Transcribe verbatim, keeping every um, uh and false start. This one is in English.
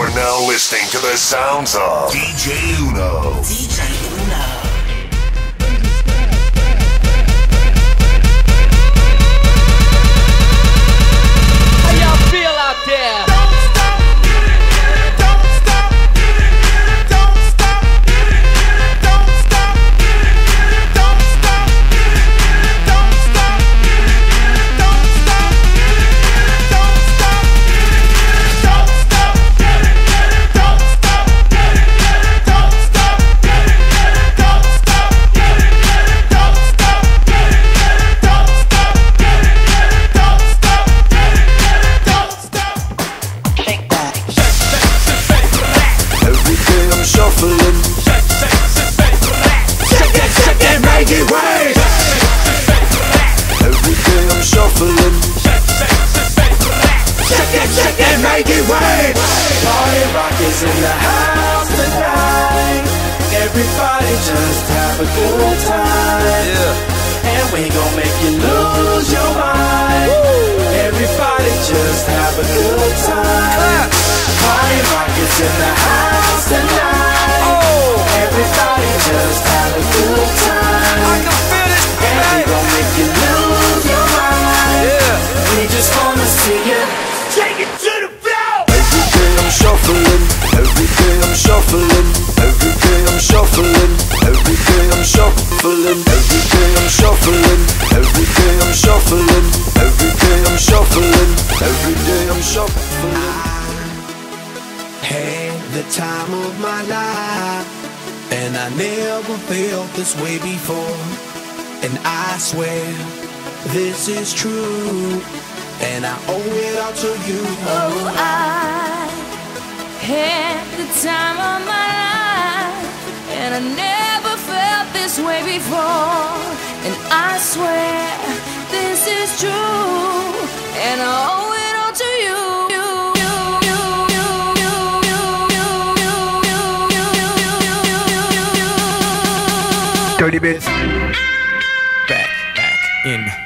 You're now listening to the sounds of D J Uno. D J Uno. How y'all feel out there? In the house tonight, everybody just have a good time. Yeah. And we gon' make you lose your mind. Woo. Everybody just have a good time. Party rockers in the house tonight. Oh. Everybody just have a good time. I can feel it, and we gon' make you lose your mind. Yeah. We just wanna see you take it to the floor. Every day I'm shuffling. Every day I'm shuffling, every day I'm shuffling, every day I'm shuffling, every day I'm shuffling, every day I'm shuffling, every day I'm shuffling, every day I'm shuffling. I had the time of my life, and I never felt this way before. And I swear this is true, and I owe it all to you. Oh, I had the time of my life, and I never felt this way before. And I swear this is true, and I owe it all to you. Dirty bits. Back, back in.